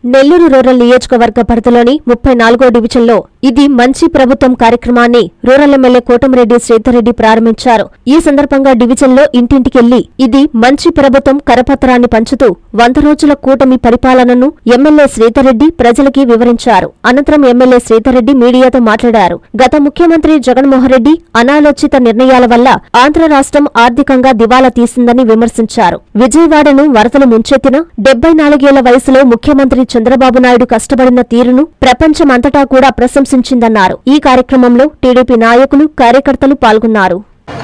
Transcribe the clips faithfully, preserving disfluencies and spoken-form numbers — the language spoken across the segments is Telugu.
నెల్లూరు రూరల్ నియోజకవర్గ పరిధిలోని ముప్పై నాలుగో డివిజన్లో ఇది మంచి ప్రభుత్వం కార్యక్రమాన్ని రూరల్ ఎమ్మెల్యే కోటమిరెడ్డి శ్రీధర్రెడ్డి ప్రారంభించారు. ఈ సందర్భంగా డివిజన్లో ఇంటింటికెళ్లి ఇది మంచి ప్రభుత్వం కరపత్రాన్ని పంచుతూ వంద రోజుల కూటమి పరిపాలనను ఎమ్మెల్యే శ్రీధర్రెడ్డి ప్రజలకి వివరించారు. అనంతరం ఎమ్మెల్యే శ్రీధర్రెడ్డి మీడియాతో మాట్లాడారు. గత ముఖ్యమంత్రి జగన్మోహన్ రెడ్డి అనాలోచిత నిర్ణయాల వల్ల ఆంధ్ర రాష్ట్రం ఆర్థికంగా దివాలా తీసిందని విమర్శించారు. విజయవాడను వరదలు ముంచెత్తిన డెబ్బై నాలుగేళ్ల వయసులో ముఖ్యమంత్రి చంద్రబాబు నాయుడు కష్టపడిన తీరును ప్రపంచమంతటా కూడా ప్రశంసించిందన్నారు. ఈ కార్యక్రమంలో టీడీపీ నాయకులు, కార్యకర్తలు పాల్గొన్నారు.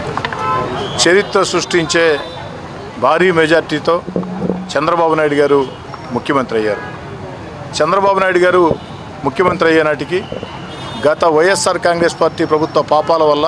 చరిత్ర సృష్టించే భారీ మెజార్టీతో చంద్రబాబు నాయుడు గారు ముఖ్యమంత్రి అయ్యారు. చంద్రబాబు నాయుడు గారు ముఖ్యమంత్రి అయ్యే నాటికి గత వైఎస్ఆర్ కాంగ్రెస్ పార్టీ ప్రభుత్వ పాపాల వల్ల,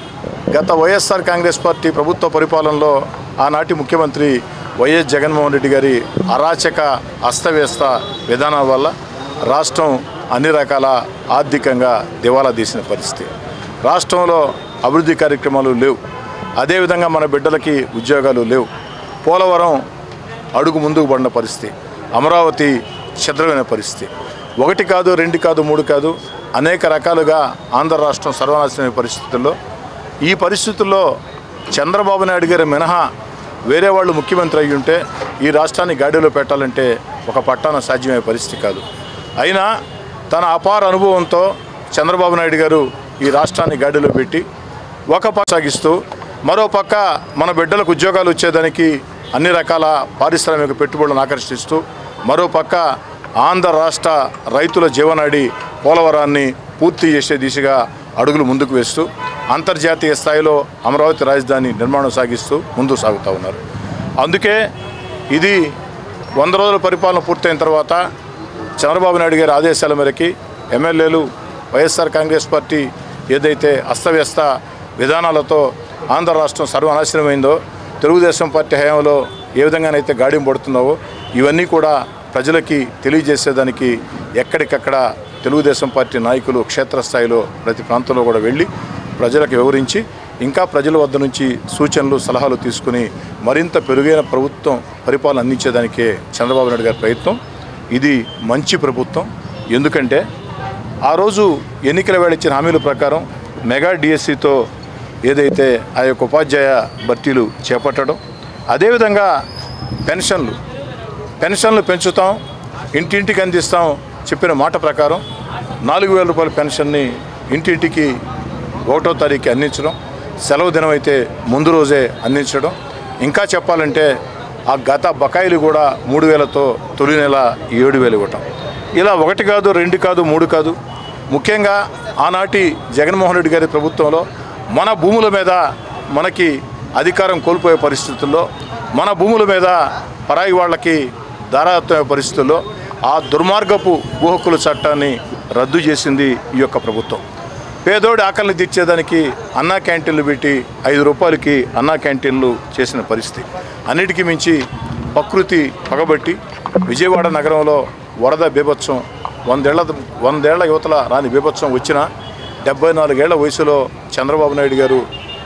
గత వైఎస్ఆర్ కాంగ్రెస్ పార్టీ ప్రభుత్వ పరిపాలనలో ఆనాటి ముఖ్యమంత్రి వైఎస్ జగన్మోహన్ రెడ్డి గారి అరాచక అస్తవ్యస్త విధానాల వల్ల రాష్ట్రం అన్ని రకాల ఆర్థికంగా దివాలా తీసిన పరిస్థితి. రాష్ట్రంలో అభివృద్ధి కార్యక్రమాలు లేవు. అదేవిధంగా మన బిడ్డలకి ఉద్యోగాలు లేవు. పోలవరం అడుగు ముందుకు పడిన పరిస్థితి, అమరావతి ఛిద్రమైన పరిస్థితి. ఒకటి కాదు, రెండు కాదు, మూడు కాదు, అనేక రకాలుగా ఆంధ్ర రాష్ట్రం సర్వనాశనమైన పరిస్థితుల్లో, ఈ పరిస్థితుల్లో చంద్రబాబు నాయుడు గారి మినహా వేరే వాళ్ళు ముఖ్యమంత్రి అయ్యి ఉంటే ఈ రాష్ట్రాన్ని గాడిలో పెట్టాలంటే ఒక పట్టాన సాధ్యమయ్యే పరిస్థితి కాదు. అయినా తన అపార అనుభవంతో చంద్రబాబు నాయుడు గారు ఈ రాష్ట్రాన్ని గాడిలో పెట్టి ఒక పక్క సాగిస్తూ, మరో పక్క మన బిడ్డలకు ఉద్యోగాలు వచ్చేదానికి అన్ని రకాల పారిశ్రామిక పెట్టుబడులను ఆకర్షిస్తూ, మరో పక్క ఆంధ్ర రాష్ట్ర రైతుల జీవనాడి పోలవరాన్ని పూర్తి చేసే దిశగా అడుగులు ముందుకు వేస్తూ అంతర్జాతీయ స్థాయిలో అమరావతి రాజధాని నిర్మాణం సాగిస్తూ ముందుకు సాగుతూ ఉన్నారు. అందుకే ఇది వంద రోజుల పరిపాలన పూర్తయిన తర్వాత చంద్రబాబు నాయుడు గారి ఆదేశాల మేరకి ఎమ్మెల్యేలు వైఎస్ఆర్ కాంగ్రెస్ పార్టీ ఏదైతే అస్తవ్యస్త విధానాలతో ఆంధ్ర రాష్ట్రం సర్వనాశనమైందో, తెలుగుదేశం పార్టీ హయాంలో ఏ విధంగానైతే గాడిం పడుతున్నావో ఇవన్నీ కూడా ప్రజలకి తెలియజేసేదానికి ఎక్కడికక్కడ తెలుగుదేశం పార్టీ నాయకులు క్షేత్రస్థాయిలో ప్రతి ప్రాంతంలో కూడా వెళ్ళి ప్రజలకు వివరించి, ఇంకా ప్రజల వద్ద నుంచి సూచనలు, సలహాలు తీసుకుని మరింత పెరుగైన ప్రభుత్వం పరిపాలన అందించేదానికే చంద్రబాబు నాయుడు గారి ప్రయత్నం. ఇది మంచి ప్రభుత్వం. ఎందుకంటే ఆ రోజు ఎన్నికల వేళ ఇచ్చిన హామీల ప్రకారం మెగా డిఎస్సితో ఏదైతే ఆ యొక్క ఉపాధ్యాయ భర్తీలు చేపట్టడం, అదేవిధంగా పెన్షన్లు పెన్షన్లు పెంచుతాం, ఇంటింటికి అందిస్తాం చెప్పిన మాట ప్రకారం నాలుగు వేల రూపాయల పెన్షన్ని ఇంటింటికి ఒకటో తారీఖు అందించడం, సెలవు దినం అయితే ముందు రోజే అందించడం, ఇంకా చెప్పాలంటే ఆ గత బకాయిలు కూడా మూడు వేలతో తొలి నెల ఏడు వేలు ఇవ్వటం. ఇలా ఒకటి కాదు, రెండు కాదు, మూడు కాదు. ముఖ్యంగా ఆనాటి జగన్మోహన్ రెడ్డి గారి ప్రభుత్వంలో మన భూముల మీద మనకి అధికారం కోల్పోయే పరిస్థితుల్లో, మన భూముల మీద పరాయి వాళ్ళకి దారాత్మక పరిస్థితుల్లో ఆ దుర్మార్గపు భూ హక్కుల చట్టాన్ని రద్దు చేసింది ఈ యొక్క ప్రభుత్వం. పేదోడి ఆకలిని తీర్చేదానికి అన్నా క్యాంటీన్లు పెట్టి ఐదు రూపాయలకి అన్నా క్యాంటీన్లు చేసిన పరిస్థితి. అన్నిటికీ మించి ప్రకృతి పగబట్టి విజయవాడ నగరంలో వరద బీభత్సం, వందేళ్ల వందేళ్ల యువతల రాని బీభత్సం వచ్చిన డెబ్బై నాలుగేళ్ల వయసులో చంద్రబాబు నాయుడు గారు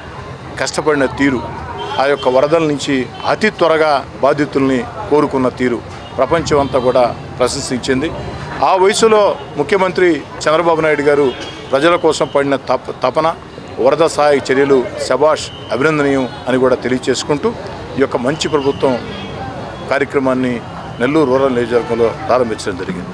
కష్టపడిన తీరు, ఆ యొక్క వరదల నుంచి అతి త్వరగా బాధితుల్ని కోరుకున్న తీరు ప్రపంచం అంతా కూడా ప్రశంసించింది. ఆ వయసులో ముఖ్యమంత్రి చంద్రబాబు నాయుడు గారు ప్రజల కోసం పడిన తప తపన వరద సహాయ చర్యలు శభాష్, అభినందనీయం అని కూడా తెలియచేసుకుంటూ ఈ యొక్క మంచి ప్రభుత్వం కార్యక్రమాన్ని నెల్లూరు రూరల్ నియోజకవర్గంలో ప్రారంభించడం జరిగింది.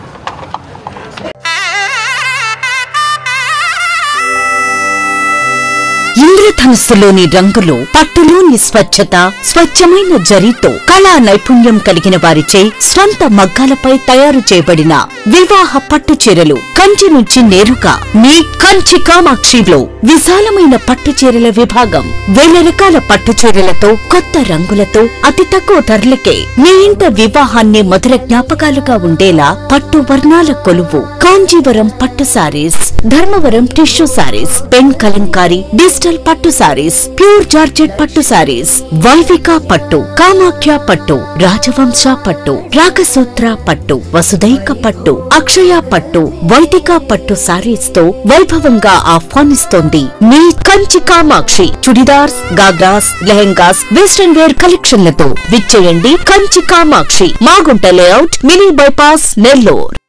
ఇంద్రధనుస్సులోని రంగులు, పట్టులోని స్వచ్ఛత, స్వచ్ఛమైన జరీతో కళా నైపుణ్యం కలిగిన వారిచే స్వంత మగ్గాలపై తయారు చేయబడిన వివాహ పట్టు చీరలు కంచి నుంచి నేరుగా మీ కంచి కామాక్షిలో విశాలమైన పట్టు చీరల విభాగం. వేల రకాల పట్టు చీరలతో, కొత్త రంగులతో అతి తక్కువ ధరలకే మీ ఇంట వివాహాన్ని మధుర జ్ఞాపకాలుగా ఉండేలా పట్టు వర్ణాల కొలువు కాంజీవరం పట్టు saris, Dharmavaram tissue saris, pen Kalamkari, digital పట్టు సారీస్, ప్యూర్ జార్జెట్ పట్టు సారీస్, వైవిక పట్టు, కామాఖ్య పట్టు, రాజవంశ పట్టు, రాగసూత్ర పట్టు, వసుదైక పట్టు, అక్షయ పట్టు, వైదిక పట్టు సారీస్ తో వైభవంగా ఆహ్వానిస్తోంది మీ కంచి కామాక్షి. చుడిదార్స్, గాగ్రాస్, లెహెంగాస్, వెస్టర్న్ వేర్ కలెక్షన్లతో విచ్చేయండి Kanchi Kamakshi, Magunta layout, mini bypass, Nellore.